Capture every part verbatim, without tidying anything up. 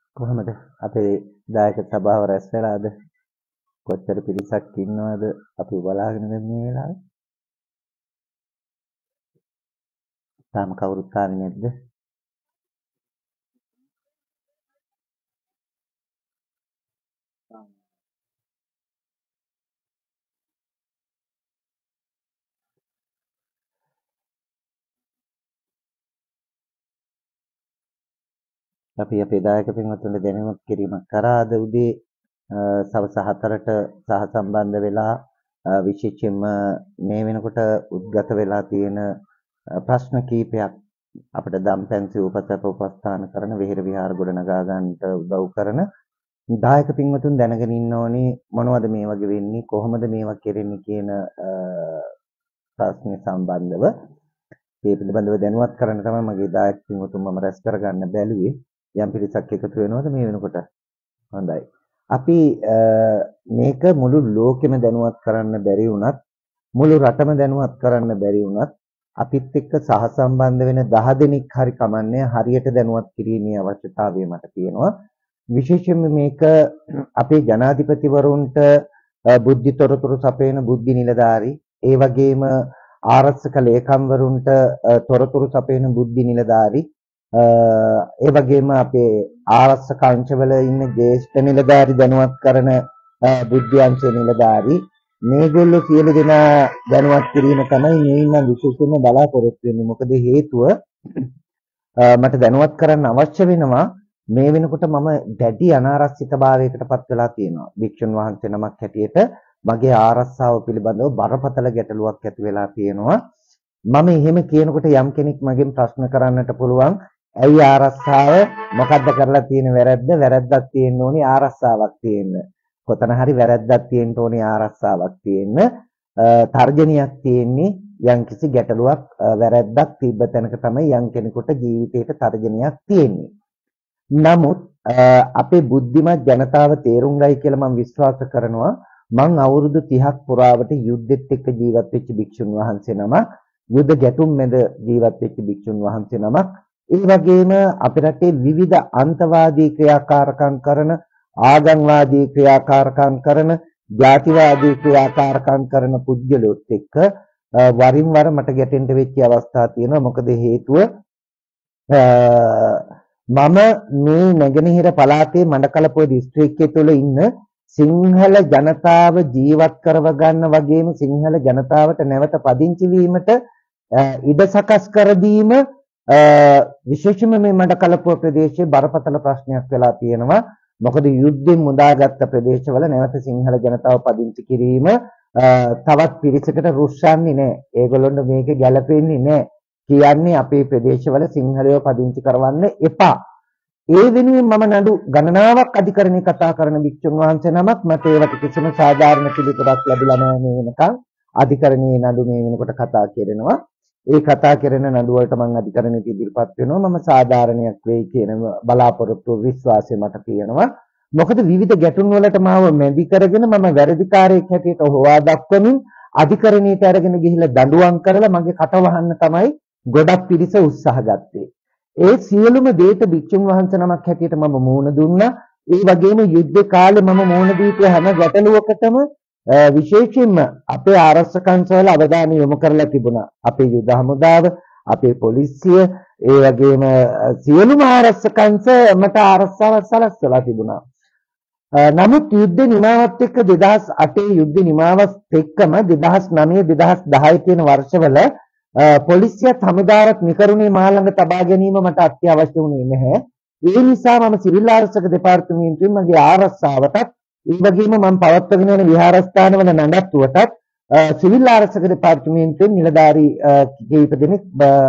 කොහොමද අපේ දායක සභාව රැස් වෙලාද? කොච්චර පිරිසක් ඉන්නවද අපි බලාගෙන ඉන්න මේ වෙලාවේ? තාම කවුරුත් ආවේ නැද්ද? අපි අපේ දායක පින්වත්තුන්ට දැනුවත් කිරීමක් කරා අද උදේ සවස් හතරට සහ සම්බන්ධ වෙලා විශේෂයෙන්ම මේ වෙනකොට උද්ගත වෙලා තියෙන ප්‍රශ්න කීපයක් අපිට දම්පැන්සි උපසප උපස්ථාන කරන විහෙර විහාර ගොඩනගා ගන්නට උදව් කරන දායක පින්වතුන් දැනගෙන ඉන්න ඕනේ මොනවද මේ වගේ වෙන්නේ කොහොමද මේවා කෙරෙන්නේ කියන ප්‍රශ්න සම්බන්ධව මේ පිළිබඳව දැනුවත් කරන්න තමයි මගේ දායක පින්වතුන් මම රැස් කරගන්න බැලුවේ යම් පිරිසක් එකතු වෙනවද මේ වෙනකොට හොඳයි අපි මේක මුළු ලෝකෙම දැනුවත් කරන්න බැරි වුණත් මුළු රටම දැනුවත් කරන්න බැරි වුණත් අපිත් එක්ක සහසම්බන්ධ වෙන දහ දෙනෙක් හරි කමන්නේ හරියට දැනුවත් කිරීමේ අවශ්‍යතාවය මට තියෙනවා විශේෂයෙන්ම මේක අපේ ජනාධිපතිවරුන්ට බුද්ධි තොරතුරු සපයන බුද්ධි නිලධාරී ඒ වගේම ආරක්ෂක ලේකම්වරුන්ට තොරතුරු සපයන බුද්ධි නිලධාරී ඒ වගේම අපේ ආරක්ෂක අංශවල ඉන්න ජ්‍යෙෂ්ඨ නිලධාරී දැනුවත් කරන බුද්ධි අංශ නිලධාරී මේගොල්ලෝ සියලු දෙනා දැනුවත් කිරීම තමයි මේ ඉන්න විශේෂයෙන්ම බලාපොරොත්තු වෙන්නේ මොකද හේතුව මට දැනුවත් කරන්න අවශ්‍ය වෙනවා මේ වෙනකොට මම දැඩි අනාරක්ෂිතභාවයකට පත් වෙලා තියෙනවා භික්ෂුන් වහන්සේ නමක් හැටියට මගේ ආරක්ෂාව පිළිබඳව බරපතල ගැටලුවක් ඇති වෙලා තියෙනවා මම එහෙම කියනකොට යම් කෙනෙක් මගෙන් ප්‍රශ්න කරන්නට පුළුවන් ඇයි ආරක්ෂාව මොකද්ද කරලා තියෙන වැරද්ද වැරද්දක් තියෙන්න ඕනේ ආරක්ෂාවක් තියෙන්න කොතන හරි වැරද්දක් තියෙන්න ඕනේ ආරක්ෂාවක් තියෙන්න තර්ජනයක් තියෙන්නේ යම්කිසි ගැටලුවක් වැරද්දක් තිබ්බ තැනක තමයි යම් කෙනෙකුට ජීවිතේට තර්ජනයක් තියෙන්නේ නමුත් අපේ බුද්ධිමත් ජනතාව තේරුම් ගයි කියලා මම විශ්වාස කරනවා මං අවුරුදු තිහක් පුරාවට යුද්ධෙත් එක්ක ජීවත් වෙච්ච භික්ෂුන් වහන්සේ නමක් යුද්ධ ගැටුම් මැද ජීවත් වෙච්ච භික්ෂුන් වහන්සේ නමක් ඒ වගේම අපේ රටේ විවිධ අන්තවාදී ක්‍රියාකාරකම් කරන ආගම්වාදී ක්‍රියාකාරකම් කරන ජාතිවාදී ක්‍රියාකාරකම් කරන පුද්ගලයොත් එක්ක වරින් වර මට ගැටෙන්න වෙච්ච අවස්ථා තියෙනවා මොකද හේතුව මම මේ නැගෙනහිර පළාතේ මඩකලපුව දිස්ත්‍රික්කය තුළ ඉන්න සිංහල ජනතාව ජීවත් කරව ගන්න වගේම සිංහල ජනතාවට නැවත පදිංචි වීමට ඉඩ සකස් කර දීම විශේෂයෙන්ම මේ මඩකලපුව ප්‍රදේශයේ බරපතල ප්‍රශ්නයක් වෙලා තියෙනවා මොකද යුද්ධයෙන් මුදාගත්ත ප්‍රදේශවල නැවත සිංහල ජනතාව පදිංචි කිරීම තවත් පිරිසකට රුස්සන්නේ නැහැ ඒගොල්ලොන්ට මේක ගැළපෙන්නේ නැහැ කියන්නේ අපේ ප්‍රදේශවල සිංහලයෝ පදිංචි කරවන්න එපා ඒ වෙනුවෙන් මම නඩු ගණනාවක් අධිකරණේ කතා කරන භික්ෂුන් වහන්සේ නමක් මට ඒවට කිසිම සාධාරණ පිළිතුරක් ලැබිලා නැහැ මේ වෙනකන් අධිකරණේ නඩු මේ වෙනකොට කතා කරනවා ඒ කතා කරන නඩු වලට මම අධිකරණයට ඉදිරිපත් වෙනවා මම සාධාරණයක් වෙයි කියන බලාපොරොත්තු විශ්වාසය මට තියෙනවා මොකද විවිධ ගැටුම් වලට මාව මැදි කරගෙන මම වැරදිකාරයෙක් හැටියට හොවා දක්වමින් අධිකරණයට අරගෙන ගිහිල්ලා දඬුවම් කරලා මගේ කට වහන්න තමයි ගොඩක් පිරිස උත්සාහ ගත්තේ ඒ සියලුම දේට භික්ෂුන් වහන්සේ නමක් හැටියට මම මූණ දුන්නා. ඒ වගේම යුද්ධ කාලේ මම මූණ දීපු හැම ගැටලුවකටම විශේෂයෙන්ම අපේ ආරක්ෂකංශවල අවධානය යොමු කරලා තිබුණා. අපේ යුද හමුදාව, අපේ පොලිසිය, ඒ වගේම සියලුම ආරක්ෂකංශ මට ආරක්ෂාව සලස්වලා තිබුණා. නමුත් යුද්ධ නිමාවත් එක්ක දෙදහස් අටේ යුද්ධ නිමාවත් එක්කම දෙදහස් නවය දෙදහස් දහය කියන වර්ෂවල පොලිසියත් හමුදාවත් නිකරුණේ මා ළඟ තබා ගැනීම මට අත්‍යවශ්‍ය වුණේ නැහැ. ඒ නිසා මම සිවිල් ආරක්ෂක දෙපාර්තමේන්තුවෙන් මගේ ආරක්ෂාවටත් ඒ වගේම මම පවත්වාගෙන යන විහාරස්ථානවල නඩත්තුවටත් සිවිල් ආරක්ෂක දෙපාර්තමේන්තුවෙන් නිලධාරී කීප දෙනෙක්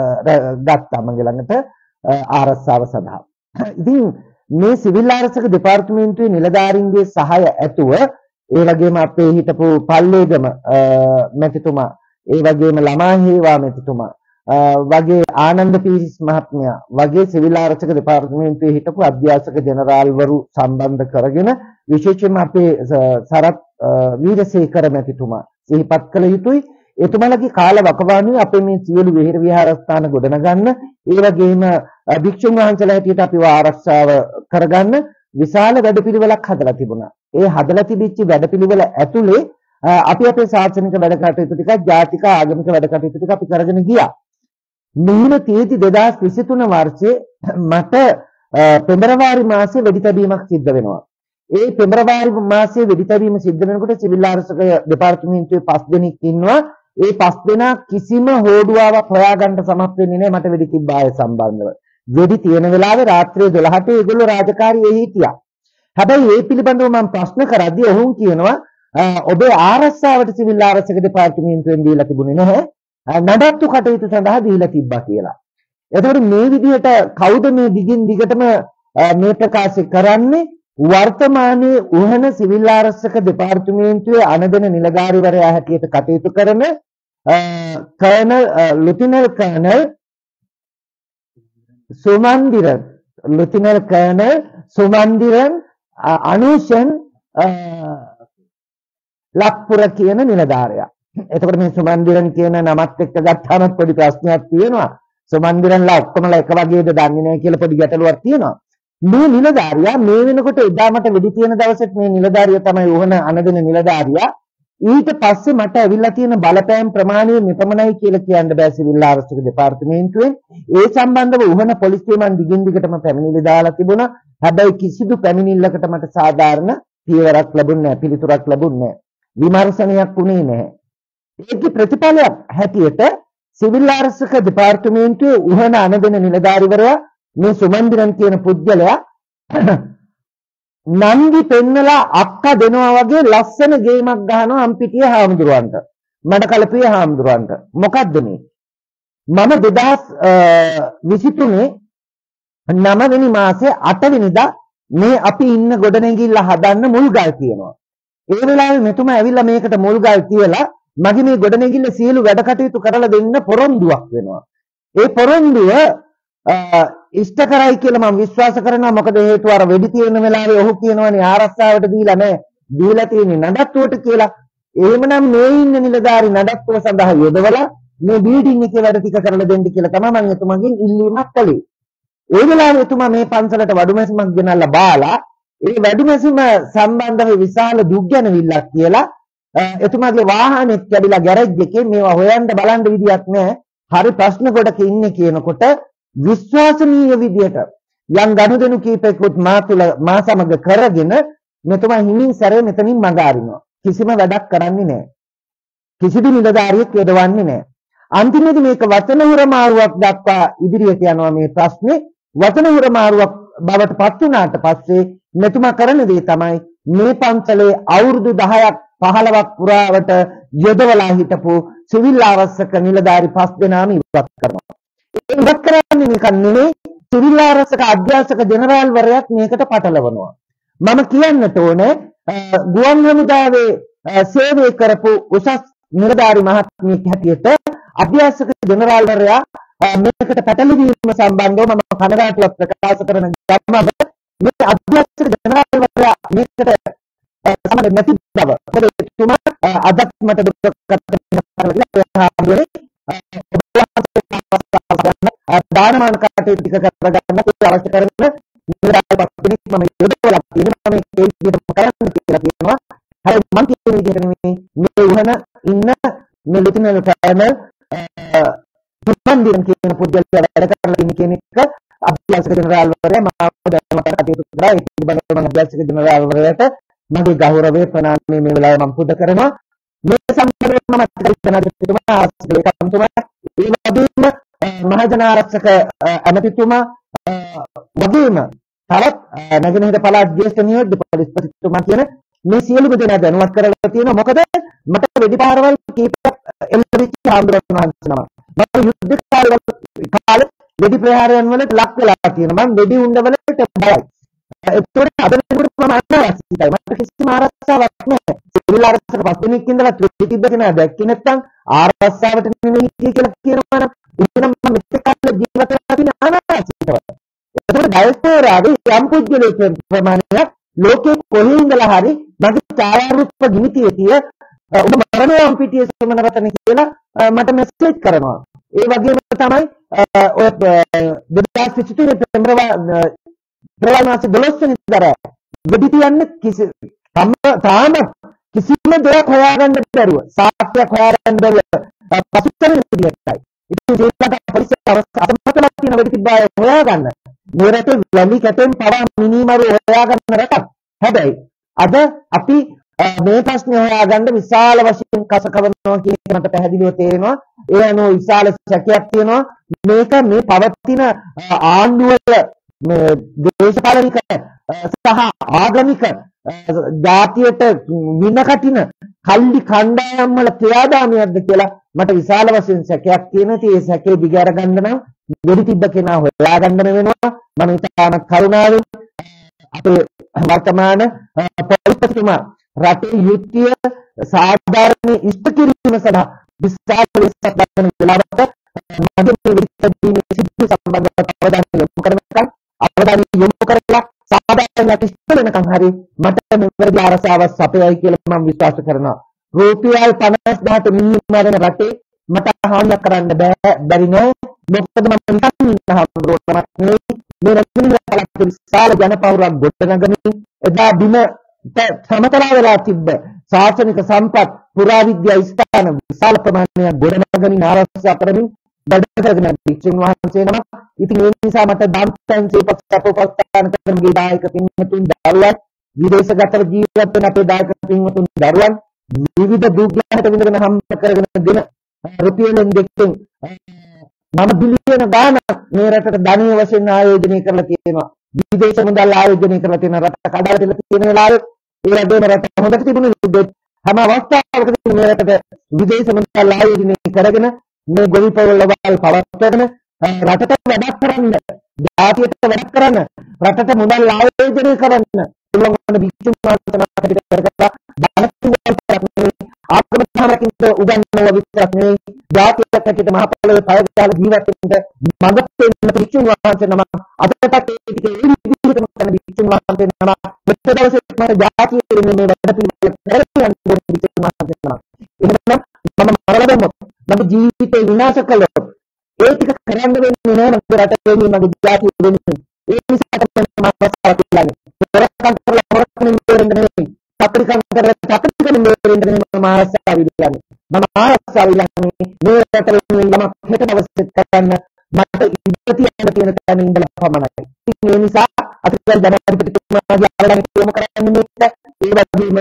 ගත්තා මගේ ළඟට ආරක්ෂාව සඳහා. ඉතින් මේ සිවිල් ආරක්ෂක දෙපාර්තමේන්තුවේ නිලධාරීන්ගේ සහාය ඇතුව ඒ වගේම අපේ හිටපු පල්ලේගම මැතිතුමා ඒ වගේම ළමා හේවා මැතිතුමා වගේ ආනන්ද පීරිස් මහත්මයා වගේ සිවිල් ආරක්ෂක දෙපාර්තමේන්තුවේ හිටපු අධ්‍යාපක ජෙනරාල්වරු සම්බන්ධ කරගෙන විශේෂයෙන්ම අපේ සරත් වීරසේකර මැතිතුමා සිහිපත් කළ යුතුයි එතුමාලගේ කාල වකවානුවේ අපේ මේ සියලු විහෙර විහාරස්ථාන ගොඩනගන්න ඒ වගේම භික්ෂුන් වහන්සේලා හැටියට අපිව ආරක්ෂාව කරගන්න විශාල වැඩපිළිවෙලක් හදලා තිබුණා. ඒ හදලා තිබිච්ච වැඩපිළිවෙල ඇතුලේ අපි අපේ සාසනික වැඩ කටයුතු ටිකක් ජාතික ආගමික වැඩ කටයුතු ටික අපි කරගෙන ගියා. මෙහිම තීති දෙදාස් විසිතුන වර්ෂයේ මට පෙබරවාරි මාසයේ වෙඩි තැබීමක් සිද්ධ වෙනවා. ඒ පෙබරවාරි මාසයේ වෙඩි තැබීම සිද්ධ වෙනකොට සිවිල් ආරක්ෂක දෙපාර්තමේන්තුවේ පස් දෙනෙක් ඉන්නවා. ඒ පස් දෙනා කිසිම හෝඩුවාවක් හොයාගන්න සමත් වෙන්නේ නැහැ මට වෙඩි තිබ්බ අය සම්බන්ධව. වෙඩි තියෙන වෙලාවේ රාත්‍රියේ දොළහට ඒගොල්ලෝ රාජකාරියේ හිටියා. හැබැයි ඒ පිළිබඳව මම ප්‍රශ්න කරද්දී ඔවුන් කියනවා ඔබේ ආරක්ෂාවට සිවිල් ආරක්ෂක දෙපාර්තමේන්තුවෙන් දීලා තිබුණේ නැහැ. නඩත්තු කටයුතු සඳහා දීලා තිබ්බා කියලා. එතකොට මේ විදිහට කවුද මේ දිගින් දිගටම මේ ප්‍රකාශ කරන්නේ? වර්තමානයේ උහන සිවිල් ආරක්ෂක දෙපාර්තමේන්තුවේ අනදෙන නිලධාරීවරයා හැටියට කටයුතු කරන colonel lieutenant colonel Sumandiran lieutenant colonel Sumandiran Anushan Lakpura කියන නිලධාරියා. එතකොට මේ සුමන්දිරන් කියන නමත් එක්ක ගත්තාම පොඩි ප්‍රශ්නයක් තියෙනවා. සුමන්දිරන්ලා ඔක්කොමලා එක වගේද දන්නේ නැහැ කියලා පොඩි ගැටලුවක් තියෙනවා. මේ නිලධාරියා මේ වෙනකොට එදා මට වෙඩි තියෙන දවසෙත් මේ නිලධාරියා තමයි උහන අනදෙන නිලධාරියා. ඊට පස්සේ මට ඇවිල්ලා තියෙන බලපෑම් ප්‍රමාණය මෙපමණයි කියලා කියන්න බෑ සිවිල් ආරක්ෂක දෙපාර්තමේන්තුවෙන්. ඒ සම්බන්ධව උහන පොලිසිය මන් දිගින් දිගටම පැමිණිලි දාලා තිබුණා. හැබැයි කිසිදු පැමිණිල්ලකට මට සාධාරණ පියවරක් ලැබුණේ නැහැ, පිළිතුරක් ලැබුණේ නැහැ. විමර්ශනයක් වුණේ නැහැ. ඒකේ ප්‍රතිඵලයක් හැටියට සිවිල් ආරක්ෂක දෙපාර්තමේන්තුවේ උහන අනදෙන නිලධාරිවරයා මේ සුමන්දිරන් කියන පුද්ගලයා නංගි පෙන්නලා අක්කා දෙනවා වගේ ලස්සන ගේමක් ගහනවා අම්පිටිය හාමුදුරුවන්ට. මඩකලපුවේ හාමුදුරුවන්ට. මොකද්ද මේ? මම දෙදාස් විසිතුනේ නව වෙනි මාසේ අට වෙනිදා මේ අපි ඉන්න ගොඩනැගිල්ල හදන්න මුල්ගල් තියෙනවා. ඒ වෙලාවේ මෙතුමා ඇවිල්ලා මේකට මුල්ගල් තියලා මගේ මේ ගොඩනැගිල්ල සියලු වැඩ කටයුතු කරලා දෙන්න පොරොන්දුවක් වෙනවා. ඒ පොරොන්දුව ඉෂ්ට කරයි කියලා මම විශ්වාස කරනවා. මොකද හේතුව අර වෙඩි තියෙන වෙලාවේ ඔහු කියනවනේ ආරක්ෂාවට දීලා නැහැ, දීලා තියෙන්නේ නඩත්තුවට කියලා. එහෙමනම් මේ ඉන්න නිලධාරි නඩත්තුව සඳහා යොදවලා මේ බිල්ඩින් එකේ වැඩ ටික කරලා දෙන්න කියලා තමයි මම එතුමාගෙන් ඉල්ලීමක් කළේ. ඒ වෙලාවේ එතුමා මේ පන්සලට වඩුමැසිමක් ගෙනල්ලා බාලා ඒ වඩුමැසිම සම්බන්ධව විශාල දුක් ගැනවිල්ලක් කියලා එතුමාගේ වාහනේත් කැඩිලා ගෑරේජ් එකේ මේවා හොයන්න බලන්න විදියක් නැහැ. හරි ප්‍රශ්න කොටක ඉන්නේ කියනකොට විශ්වාසනීය විදියට යම් ගනුදෙනු කීපයකට මා තුල මා සමග කරගෙන මෙතුමා හිමින් සැරේ මෙතනින් මඟ අරිනවා. කිසිම වැඩක් කරන්නේ නැහැ. කිසිදු නිලධාරියෙක් යොදවන්නේ නැහැ. අන්තිමේදී මේක වචන හුරමාරුවක් දක්වා ඉදිරියට යනවා මේ ප්‍රශ්නේ. වචන හුරමාරුවක් බවට පත් වුණාට පස්සේ මෙතුමා කරන දේ තමයි මේ පන්සලේ අවුරුදු දහයක් පහළොවක් පුරාවට යොදවලා හිටපු සිවිල් ආරක්ෂක නිලධාරි පස් දෙනාම ඉවත් කරනවා. ඒ ඉවත් කරන්නේ නිකන් නෙමෙයි, සිවිල් ආරක්ෂක අධ්‍යක්ෂක ජෙනරාල්වරයාත් මේකට පටලවනවා. මම කියන්නට ඕනේ ගුවන් හමුදාවේ සේවය කරපු උසස් නිලධාරි මහත්මියක් හැටියට අධ්‍යක්ෂක ජෙනරාල්වරයා මේකට පැටලවීම සම්බන්ධව මම කනගාටුවක් ප්‍රකාශ කරන ගමන් මේ අධ්‍යක්ෂක ජෙනරාල්වරයා මේකට සමග නැති බව තුමා අදත් මට දුක් දානමාන කටයුතු ටික කරගන්න අවශ්‍ය කරන නිලධාරියෙක් මම යොදවලා තියෙනවා. මේ කේස් කරන්න කියලා කියනවා. හරි මම කියන විදිහට නෙමෙයි මේ උහන ඉන්න මේ ලුතිනල් කර්නල් සුමන්දිරන් කියන පුද්ගලයා වැඩ කරලා ඉන්න කෙනෙක් අධ්‍යක්ෂක ජෙනරාල්වරයා මාව දැනුම කටයුතු කරා. ඒ පිළිබඳව මම අධ්‍යක්ෂක ජෙනරාල්වරයාට මගේ ගෞරවය ප්‍රණාමය මේ වෙලාවේ මම පුද කරනවා. මේ සම්බන්ධව මම අධිකරණතුමා ආස්කලකම්තුමා ඒ වගේම මහජන ආරක්ෂක ඇමතිතුමා වගේම තවත් නැගෙනහිර පළාත් ජ්‍යෙෂ්ඨ නියෝජ්‍ය පොලිස්පතිතුමා කියන මේ සියලුම දෙනා දැනුවත් කරලා තියෙනවා. මොකද මට වෙඩි පාරවල් කීපයක් එල්ලෙච්ච ආන්දෝලන වහන්සේනම මම යුද්ධ කාලේ වෙඩි ප්‍රහාරයන් වලට ලක් වෙලා තියෙනවා. මම වෙඩි උණ්ඩ වලට බයයි. ඒතකොට අද වෙනකොට මම අනාරක්ෂිතයි. මට කිසිම ආරක්ෂාවක් නැහැ. සිවිල් ආරක්ෂක පස් දෙනෙක් ඉඳලා ත්‍රිතිබ්බ කෙනා දැක්කේ නැත්නම් ආරක්ෂාවට නෙමෙයි කියලා කියනවා නම් ඉතින් මම මෙතෙක් කල් ජීවත් වෙලා තියෙන අනාරක්ෂිතව. ඒතකොට ඩයස්පෝරාවේ යම් පුද්ගලයෙක් ප්‍රමාණයක් ලෝකේ කොහේ ඉඳලා හරි මගේ ඡායාරූප ගිනිතියතිය ඔබ මරණයන් පිටියේ සමනරතන කියලා මට මෙසේජ් කරනවා. ඒ වගේම තමයි ඔය දෙදාස් විසිතුනේ පෙබරවාරි මාසේ දොළොස් වෙනිදාට වෙඩි තියන්න කිසි තාම කිසිම දෙයක් හොයාගන්න බැරුව සාක්ෂියක් හොයාගන්න බැරුව පසුතැවෙන විදිහටයි. ඉතින් ඒකට පොලිසිය අසමතලා තියෙන වෙඩි තිබ්බාය හොයාගන්න. මේ රටේ වැලි කැටෙන් පවා මිනිමරු හොයාගන්න රටක්. හැබැයි අද අපි මේ ප්‍රශ්නේ හොයාගන්න විශාල වශයෙන් කස කවනවා කියන එක මට පැහැදිලිව තේරෙනවා. ඒ අනුව විශාල සැකයක් තියෙනවා. මේක මේ පවතින ආණ්ඩුවල මේ දේශපාලනික සහ ආගමික ජාතියට විනකටින කල්ලි කණ්ඩායම් වල ක්‍රියාදාමයක්ද කියලා මට විශාල වශයෙන් සැකයක් තියෙනවා. ඉතින් ඒ සැකේ දිගහැර ගන්න නම් වෙඩි තිබ්බ කෙනා හොයාගන්න වෙනවා. මම ඉතාම කරුණාවෙන් අපේ වර්තමාන පොලිස්පතිතුමා රටේ යුක්තිය සාධාරණ ඉෂ්ට කිරීම සඳහා විශාල වෙනසක් දක්වන වෙලාවට මගේ විද්‍යාවේ සිද්ධි සම්බන්ධව අවධානය යොමු කරනවා. අවධානය යොමු කරලා සාධාරණ ඉෂ්ට වෙනකම් හරි මට මෙවැනි ආරසාවක් සපයයි කියලා මම විශ්වාස කරනවා. රුපියල් පනස් දහසට මිලියන රටේ මට හානියක් කරන්න බෑ බැරි නෑ. මොකද මම නිකන් ඉන්නවා මේ මේ රටේ පළාත් විශාල ජනපෞරක් ගොඩනගමින් එදා බිම සමතලා වෙලා තිබ්බ ශාසනික සම්පත් පුරාවිද්‍යා ස්ථාන විශාල ප්‍රමාණයක් ගොඩනගමින් ආරක්ෂා කරමින් වැඩ කරගෙන භික්ෂුන් වහන්සේ නමක්. ඉතින් ඒ නිසා මට දාම්පතන් සේපස්තපෝපස්ථාන කරමගේ දායක පින්වතුන් දරුවන් විදේශගත ජීවත් වෙන අපේ දායක පින්වතුන් දරුවන් විවිධ දුක්ලහට විඳගෙන හම්බ කරගෙන දෙන රුපියලෙන් දෙකෙන් මම බිලියන ගාණක් මේ රටට ධනීය වශයෙන් ආයෝජනය කරලා තියෙනවා. විදේශ මුදල් ආයෝජනය කරලා තියෙන රට කඩාවැටලා තියෙන වෙලාවේ ඒ රටේ රට හොඳට තිබුණු විදිහට හැම අවස්ථාවකදී මේ රටට විදේශ මුදල් ආයෝජනය කරගෙන මේ ගොවිපළවල් පවත්වගෙන රටට වැඩක් කරන්න, ජාතියට වැඩක් කරන්න, රටට මුදල් ආයෝජනය කරන්න පුළුවන් වන භික්ෂුන් වහන්සේලා පිට කරලා ධනතුන් ආගම ධර්මකින්ද උගන්වන විතරක් නෙවෙයි ජාතියට කටිට මහ පොළොවේ පය දාලා ජීවත් වෙන්න මඟ දෙන්න භික්ෂුන් වහන්සේ නම අදටත් ඒ ටික ඒ විදිහටම කරන භික්ෂුන් වහන්සේ නම මෙතන දවසේ මට ජාතියේ මේ වැඩ පිළිවෙල කරගෙන යන භික්ෂුන් වහන්සේ නම එහෙනම් මම මරලා දැම්මොත් මගේ ජීවිතේ විනාශ කළොත් ඒ ටික කරන්න වෙන්නේ නැහැ මගේ රටේ මගේ ජාතිය වෙන්නේ ඒ නිසා තමයි මම අවස්ථාවක් ලන්නේ පෙරකන් කරලා හොරකමින් දෙරෙන්න නෙවෙයි පත්‍රිකා කරලා පත්‍රිකෙන් දෙරෙන්න නෙවෙයි මම ආසාව විලන්නේ මම ආසාව විලන්නේ මේ රටේ ළමක් හෙට දවසේ කරන්න මට ඉඳ තියන්න තියෙන තැන ඉඳලා පමණයි. ඉතින් ඒ නිසා අතිකල් ජනාධිපතිතුමාගේ අවධානය යොමු කරන්න මේක ඒ වගේම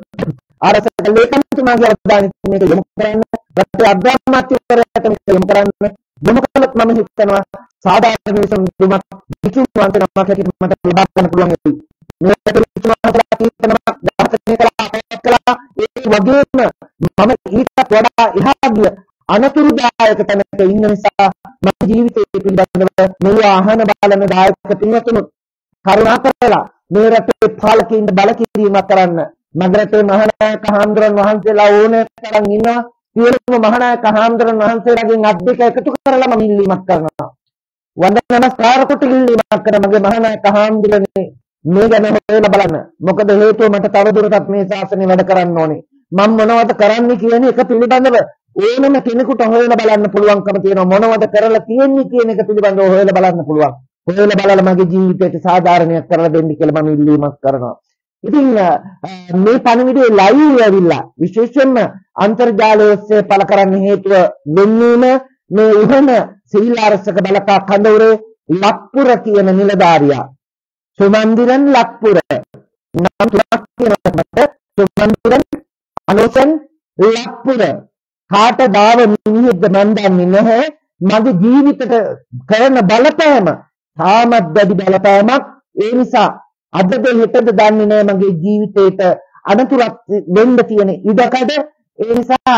ආරසක ලේකම්තුමාගේ අවධානය මේක යොමු කරන්න රටේ අග්‍රාමාත්‍යවරයාට මේක යොමු කරන්න යොමු කළොත් මම හිතනවා සාධාරණ මිනිසුන් දුමක් විචින් වන්ත නමක් හැටියට මට ලබා ගන්න පුළුවන් වෙයි. මේකට විචින්වන්තලා කියනවා දාර්ශනික කලා කලා ඒ වගේම මම ඊට වඩා එහා ගිය අනතුරුදායක තැනක ඉන්න නිසා මගේ ජීවිතය පිළිබඳව මේ ආහන බලන දායක පින්වතුන් කරුණාකරලා මේ රටේ පාලකයින්ට බල කිරීමක් කරන්න. මගේ රටේ මහානායක හාමුදුරන් වහන්සේලා ඕනේ තරම් ඉන්නවා. සියලුම මහානායක හාමුදුරන් වහන්සේලාගෙන් අත් දෙක එකතු කරලා මම ඉල්ලීමක් කරනවා. වන්දනා නමස්කාර කොට ඉල්ලීමක් කරන මගේ මහානායක හාමුදුරනේ මේ ගැන හොයලා බලන්න. මොකද හේතුව මට තවදුරටත් මේ ශාසනය වැඩ කරන්න ඕනේ. මම මොනවද කරන්නේ කියන එක පිළිබඳව ඕනම කෙනෙකුට හොයලා බලන්න පුළුවන්කම තියෙනවා. මොනවද කරලා තියෙන්නේ කියන එක පිළිබඳව හොයලා බලන්න පුළුවන්. හොයලා බලලා මගේ ජීවිතයට සාධාරණයක් කරලා දෙන්න කියලා මම ඉල්ලීමක් කරනවා. ඉතින් මේ පණිවිඩේ ලයිව් ඇවිල්ලා විශේෂයෙන්ම අන්තර්ජාලය ඔස්සේ පළ කරන්න හේතුව වෙන්නේම මේ උහන සීලාරසක බලකා කඳවුරේ ලක්පුර කියන නිලධාරියා. සුමන්දිරන් ලක්පුර නම් තුනක් කියනකොට සුමන්දිරන් අනෝසන් ලක්පුර කාට දාව මිනිහෙක්ද මන් දන්නේ නැහැ. මගේ ජීවිතයට කරන බලපෑම තාමත් දැඩි බලපෑමක්. ඒ නිසා අද දෙහෙටද දන්නේ නැහැ මගේ ජීවිතේට අනතුරක් වෙන්න තියෙන ඉඩකඩ. ඒ නිසා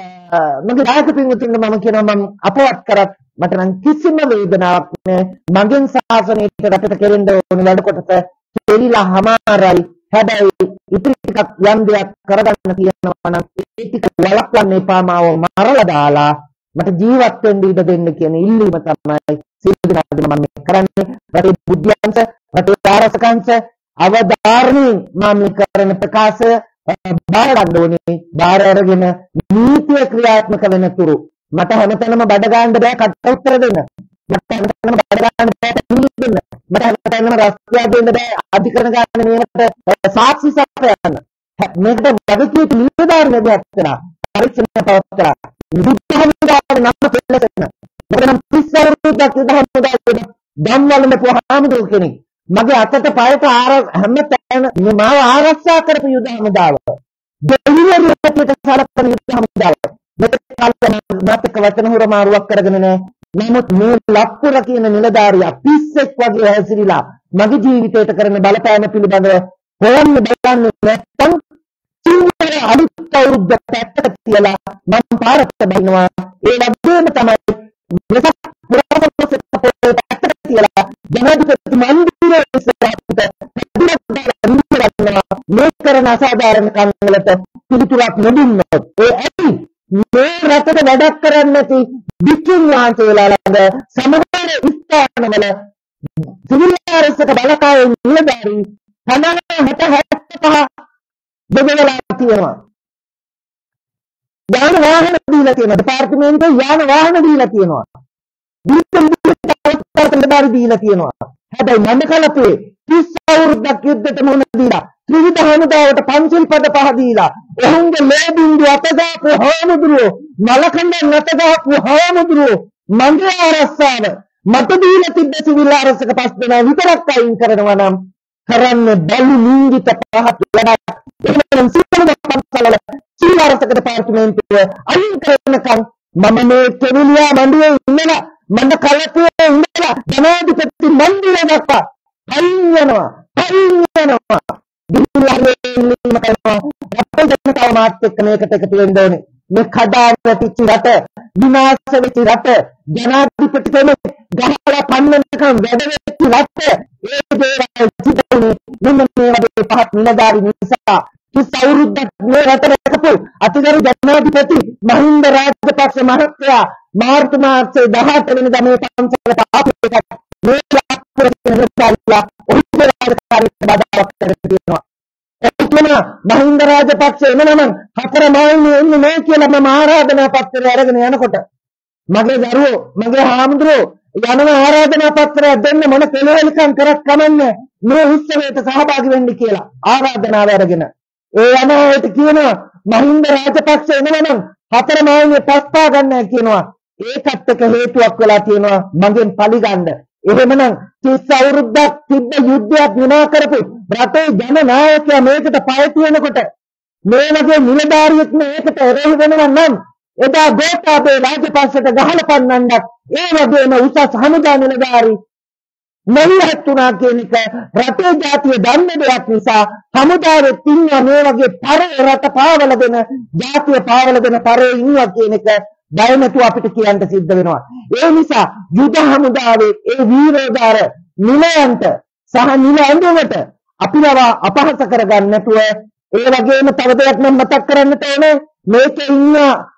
මගේ දායක පින්වතුන්ට මම කියනවා මම අපවත් කරත් මට නම් කිසිම වේදනාවක් නැහැ. මගෙන් ශාසනයට රටට කෙරෙන්න ඕන වැඩ කොටස කෙලිලා හමාරයි. හැබැයි ඉතිරි ටිකක් යම් දෙයක් කරගන්න තියෙනවා නම් ඒ ටික වළක්වන්න එපා මාව මරලා දාලා මට ජීවත් වෙන්න ඉඩ දෙන්න කියන ඉල්ලීම තමයි සියලු දෙනාටම මම කරන්නේ. රටේ බුද්ධියන්ත රටේ ආරසකංශ අවධාරණයෙන් මම කරන ප්‍රකාශ බාර ගන්න ඕනේ. බාර අරගෙන නීතිය ක්‍රියාත්මක වෙන තුරු මට හැමතැනම බඩ ගන්න බෑ කට උත්තර දෙන්න. මට හැමතැනම බඩ ගන්න බෑ මට හැමතැනම රස්තියක් දෙන්න බෑ අධිකරණ ගන්න මේකට සාක්ෂි සපයන්න මේකට වගකීම් නිලධාරීන් දෙයක් පරීක්ෂණ පවත්ලා විදුහමුදාවේ නම් පෙළසෙන මම පිස්සවරුද්දක් විදුහමුදාවේ ධම්වලම පොහාමුදුර කෙනෙක් මගේ අතට පයට ආර හැමතැන මාව ආරක්ෂා කරපු යුදහමුදාව දෙවිවරුන්ට සලකන යුදහමුදාව මෙතන කාලේ වචන හොර මාරුවක් කරගෙන නැහැ නමුත් මේ ලක්පුර කියන නිලධාරියා පිස්සෙක් වගේ හැසිරීලා මගේ ජීවිතයට කරන බලපෑම පිළිබඳව හොයන්න බලන්නේ නැත්නම් සිංහල අලුත් අවුරුද්ද පැත්තට තියලා මම පාරට බහිනවා ඒ වගේම තමයි වෙසක් පුරාසනසෙත් පැත්තට තියලා ජනාධිපති මන්දිරයේ ඉස්සරහට මේ කරන අසාධාරණ කම්වලට පිළිතුරක් නොදුන්නොත් ඒ ඇයි මේ රටට වැඩක් කරන්නේ නැති විකින් වහන්සේලා ළඟ සමහර ස්ථානවල සිවිල් ආරක්ෂක බලකායේ නිලධාරී සමාන හැට හැත්තෑ බෙදලා තියෙනවා. යාන වාහන දීලා තියෙනවා. දෙපාර්තමේන්තුවේ යාන වාහන දීලා තියෙනවා. දීලා දීලා තියෙනවා. හැබැයි මම කලපේ තිස් අවුරුද්දක් යුද්ධයට මුහුණ දීලා ත්‍රිවිධ හමුදාවට පන්සිල් පද පහ දීලා ඔවුන්ගේ ලේබින්දු අතදාපු හාමුදුරුවෝ මලකණ්ඩ නැතදාපු හාමුදුරුවෝ මගේ ආරස්සාව මට දීලා තිබ්බ සිවිල් ආරක්ෂක පස් දෙනා විතරක් අයින් කරනවා නම් කරන්නේ බලු නිංගිත පහත් වැඩක් එහෙනම් සිවිල් පන්සලවල සිවිල් ආරක්ෂක දෙපාර්තමේන්තුව අයින් කරනකම් මම මේ කෙවිලියා මණ්ඩුවේ ඉන්නලා මම කලපුවේ ඉඳලා ජනාධිපති මන්දිරය දක්වා අයින් වෙනවා අයින් වෙනවා දිවිලන්නේ කරනවා අපේ ජනතාව මාත් එක්ක මේකට එකතු වෙන්න ඕනේ මේ කඩාවැටිච්ච රට විනාශ වෙච්ච රට ජනාධිපති කෙනෙක් ගහලා පන්නනකම් වැඩ වෙච්ච රට ඒ දේවල් සිදුනේ මෙන්න මේ වගේ පහත් නිලධාරී නිසා කිස් අවුරුද්දක් මේ රට රැකපු අතිගරු ජනාධිපති මහින්ද රාජපක්ෂ මහත්තයා මාර්තු මාසයේ දහඅට වෙනිදා මේ පන්සලට ආපු එකක් මේ ලාපුරේ ඔහුගේ රාජකාරියට බාධාවක් කරගෙන තියෙනවා මහින්ද රාජපක්ෂ එනනම් හතර මායිනේ එන්නේ නැහැ කියලා මම ආරාධනා පත්‍රය අරගෙන යනකොට මගේ දරුවෝ මගේ හාමුදුරුවෝ යනවා ආරාධනා පත්‍රය දෙන්න මොන කෙලෙලිකම් කරත් කමන්නේ මේ උත්සවයට සහභාගී වෙන්න කියලා ආරාධනාව අරගෙන ඒ යනවාට කියනවා මහින්ද රාජපක්ෂ එනනම් හතර මායිනේ පස්පා ගන්නයි කියනවා ඒකත් එක හේතුවක් වෙලා තියෙනවා මගෙන් පරිගන්න එහෙමනම් තිස් අවුරුද්දක් තිබ්බ යුද්ධයක් විනා කරපු රටේ ජනනායකයා මේකට පය තියනකොට මේ වගේ නිලධාරියෙක් මේකට එරෙහි වෙනවා නම් එදා ගෝඨාභය රාජපක්ෂට ගහලා පන්නන්නත් ඒ වගේම උසස් හමුදා නිලධාරී නැහිතුණා කියන එක රටේ ජාතිය දන්න දෙයක් නිසා හමුදාවේ තින්නා මේ වගේ පරේ රට පාවල දෙන ජාතිය පාවල දෙන පරේ ඉන්නවා කියන එක බය නැතුව අපිට කියන්න සිද්ධ වෙනවා. ඒ නිසා යුද හමුදාවේ ඒ වීරෝදාර නිලයන්ට සහ නිල ඇඳුමට අපිව අපහාස කරගන්න නැතුව ඒ වගේම තව දෙයක් මම මතක් කරන්නට ඕනේ මේකේ ඉන්න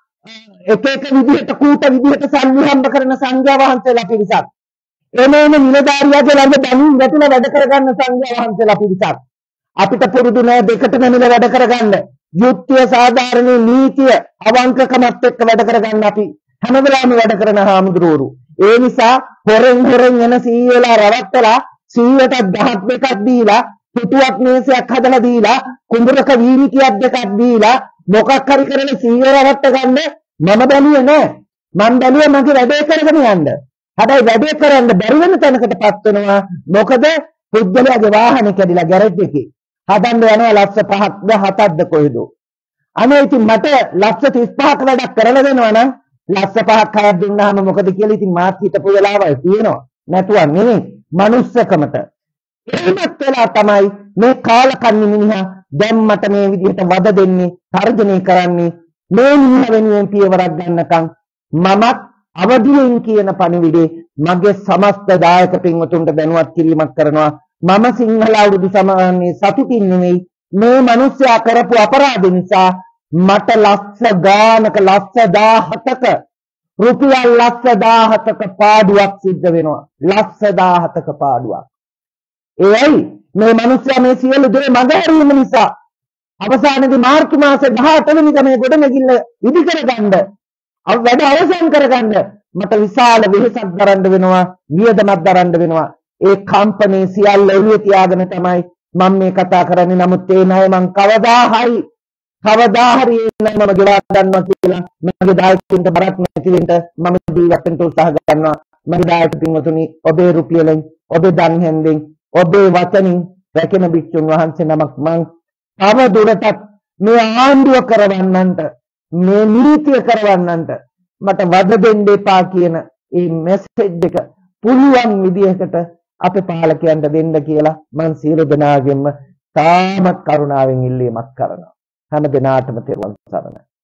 එක එක විදිහට කූට විදිහට සල්ලි හම්බ කරන සංඝයා වහන්සේලා පිරිසක් එනේන නිලධාරියාගේ ළඟ දැනුම් වැටලා වැඩ කරගන්න සංඝයා වහන්සේලා පිරිසක් අපිට පුරුදු නැහැ දෙකටම මිල වැඩ කරගන්න යුක්තිය සාධාරණ නීතිය අවංකකමත් එක්ක වැඩ කරගන්න අපි හැම වෙලාවෙම වැඩ කරන හාමුදුරුවෝ ඒ නිසා හොරෙන් හොරෙන් එන සීයලා රවට්ටලා සීයට දහස් දෙකක් දීලා පිටුවක් මේසයක් හදලා දීලා කුඹරක වීරිකියක් දෙකක් දීලා මොකක් හරි කරන සීය රවට්ට ගන්න මම බැලුවේ නෑ මම බැලුවේ මගේ වැඩේ කරගෙන යන්න හැබැයි වැඩේ කරන්න බැරි වෙන තැනකටපත් වෙනවා මොකද පුද්ගලයාගේ වාහනේ කැඩිලා ගෑරේජ් එකේ හදන්න යනවා ලක්ෂ පහක්ද හතක්ද කොහෙද අනේ ඉතින් මට ලක්ෂ තිස් පහක් වැඩක් කරලා දෙනවා නම් ලක්ෂ පහක් හයක් දුන්නාම මොකද කියලා ඉතින් මාත් හිතපු වෙලාවල් තියෙනවා නැතුව නෙමෙයි මනුස්සකමට එහෙමත් වෙලා තමයි මේ කාලකන්ණි මිනිහා දැන් මට මේ විදිහට වද දෙන්නේ තර්ජනය කරන්නේ මේ මිනිහා වෙනුවෙන් පියවරක් ගන්නකම් මමත් අවදියෙන් කියන පණිවිඩේ මගේ සමස්ත දායක පින්වතුන්ට දැනුවත් කිරීමක් කරනවා මම සිංහල අවුරුදු සමාන්නේ සතුටින් නෙමෙයි මේ මිනිස්සයා කරපු අපරාධ නිසා මට ලක්ෂ ගානක ලක්ෂ දහසක රුපියල් ලක්ෂ දහසක පාඩුවක් සිද්ධ වෙනවා ලක්ෂ දහසක පාඩුවක් ඒයි මේ මිනිස්සයා මේ සියලු දේ මගහැරීම නිසා අවසානයේදී මාර්තු මාසේ දහඅට වෙනිදා මේ ගොඩනැගිල්ල ඉදි කරගන්න වැඩ අවසන් කරගන්න මට විශාල වෙහෙසක් දරන්න වෙනවා, වියදමක් දරන්න වෙනවා. ඒ කම්පැනි සියල්ල එළිය තියාගෙන තමයි මම මේ කතා කරන්නේ. නමුත් ඒ ණය මං කවදා හරි කවදා හරි මම ගෙවා ගන්නවා කියලා මගේ දායකයන්ට බරක් නැති වෙන්න මම ජීවත් වෙන්න උත්සාහ කරනවා. මගේ දායක පින්වතුනි, ඔබේ රුපියලෙන්, ඔබේ දන් හැන්දෙන්, ඔබේ වචනින් රැකෙන භික්ෂුන් වහන්සේ නමක් මං තව දුරටත් මේ ආණ්ඩුව කරවන්නන්ට, මේ නීතිය කරවන්නන්ට මට වද දෙන්න එපා කියන ඒ මෙසේජ් එක පුළුවන් විදිහකට අපේ පාලකයන්ට දෙන්න කියලා මං සියලු දෙනාගෙන්ම තාමත් කරුණාවෙන් ඉල්ලීමක් කරනවා. හැම දිනාටම තෙරුවන් සරණයි.